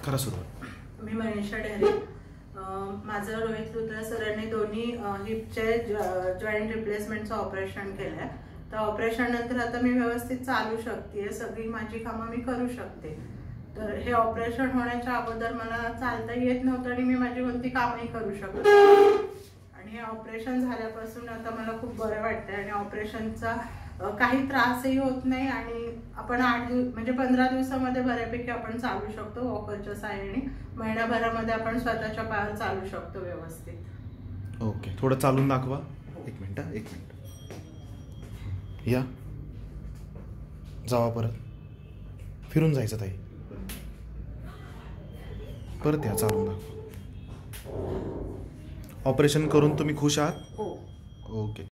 करा सुरुवात. मी मनीषा ढेरे. माझं रोहित लुथरा सरांनी दोन्ही हिपचे जॉईंट रिप्लेसमेंटचं ऑपरेशन केलं आहे. तर ऑपरेशन नंतर आता मी व्यवस्थित चालू शकते, सगळी माझी कामं मी करू शकते. तर हे ऑपरेशन होण्याच्या अगोदर मला चालता येत नव्हतं आणि मी माझी कोणती कामही करू शकत नव्हते. आणि हे ऑपरेशन झाल्यापासून आता मला खूप बरं वाटतंय आणि ऑपरेशनचा काही त्रासही होत नाही आणि आपण 15 दिवसामध्ये बऱ्यापैकी आपण चालू शकतो वॉकरच्या साहाय्याने. महिन्याभरामध्ये आपण स्वतःच्या पायावर चालू शकतो व्यवस्थित. ओके, थोडं चालून दाखवा. एक मिनिट. या जावा, परत फिरून जायचं ताई, परत या, चालून दाखवा. ऑपरेशन करून तुम्ही खुश आहात? हो. ओके.